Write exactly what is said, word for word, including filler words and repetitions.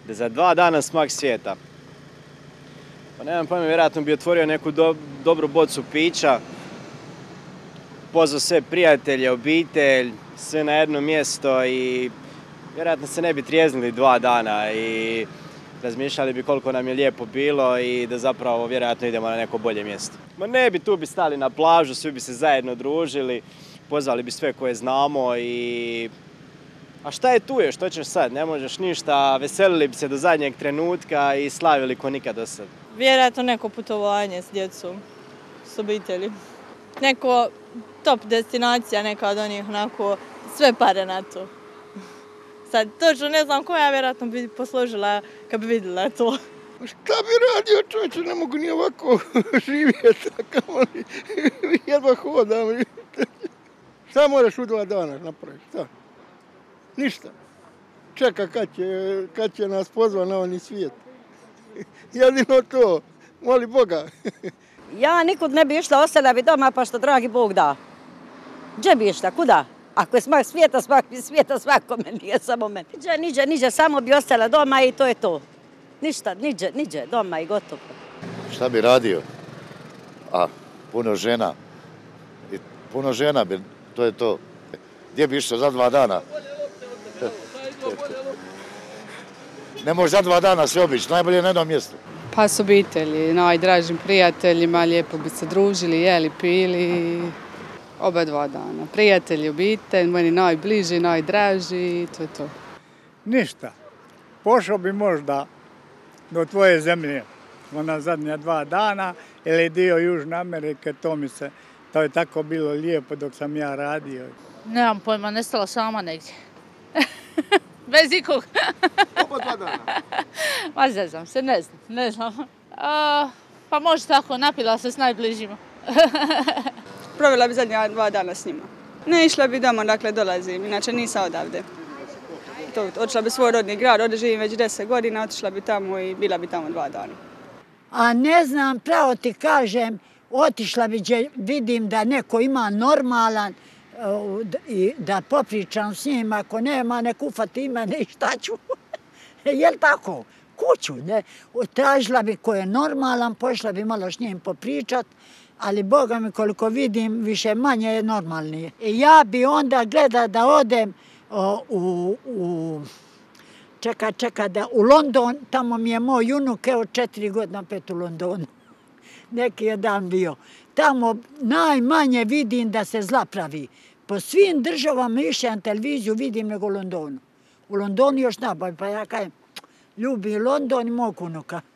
da za dva dana smak svijeta. Pa nemam pojma, vjerojatno bi otvorio neku do, dobru bocu pića, pozvao sve prijatelje, obitelj, sve na jedno mjesto i vjerojatno se ne bi trijeznili dva dana i razmišljali bi koliko nam je lijepo bilo i da zapravo vjerojatno idemo na neko bolje mjesto. Ma ne bi, tu bi stali na plažu, svi bi se zajedno družili, pozvali bi sve koje znamo i... A šta je tu je, što ćeš sad? Ne možeš ništa, veselili bi se do zadnjeg trenutka i slavili ko nikad do sad. Vjerojatno neko putovanje s djecom, s obitelji. Neko top destinacija, neka od onih onako, sve pare na to. Sad točno ne znam koja, vjerojatno bi posložila kad bi vidjela to. Šta bi radio, čovječe, ne mogu ni ovako živjeti, kamoli, jedva hodam. Šta moraš u dva dana napraviti, šta? Ništa. Čeka kad će, kad će nas pozva na ovni svijet. Jedino to, moli Boga. Ja nikud ne bi išla, ostala bi doma pa što dragi Bog da. Gdje bi išla, kuda? Ako je smak svijeta, smak svijeta svakome, nije samo meni. Niđe, niđe, niđe, samo bi ostala doma i to je to. Ništa, niđe, niđe, doma i gotovo. Šta bi radio? A, puno žena. I puno žena bi, to je to. Gdje bi išao za dva dana? Ne može za dva dana sve obići, najbolje na jednom mjestu. Pa s obitelji, najdražim prijateljima, lijepo bi se družili, jeli, pili, oba dva dana. Prijatelji, obitelj, meni najbliži, najdraži, to je to. Ništa. Pošao bi možda do tvoje zemlje, ona zadnja dva dana, ili dio Južne Amerike, to mi se, to je tako bilo lijepo dok sam ja radio. Nemam pojma, nestala sama negdje. Bez ikog. Oba dva dana. Ma zezam se, ne znam, ne znam. A, pa može tako, napila se s najbližima. Provjela bi zadnja dva dana s njima. Ne išla bi doma, dakle dolazim, inače nisam odavde. To, otišla bi svoj rodni grad, ovdje živim već deset godina, otišla bi tamo i bila bi tamo dva dana. A ne znam, pravo ti kažem, otišla bi gdje vidim da neko ima normalan, i da popričam s njim, ako nema, nek ufati mene i šta ću. Jel' tako? Kuću, ne? Tražila bi ko je normalan, pošla bi malo s njim popričat, ali Boga mi koliko vidim, više manje je normalnije. I ja bi onda gleda da odem u, u čeka, čeka, da u London, tamo mi je moj unuk, evo četiri godina pet u Londonu. Neki je dan bio. Tamo najmanje vidim da se zla pravi. Po svim državama više na televiziju vidim nego u Londonu. U Londonu još nabavim, pa ja kajem, ljubi London i mog unuka.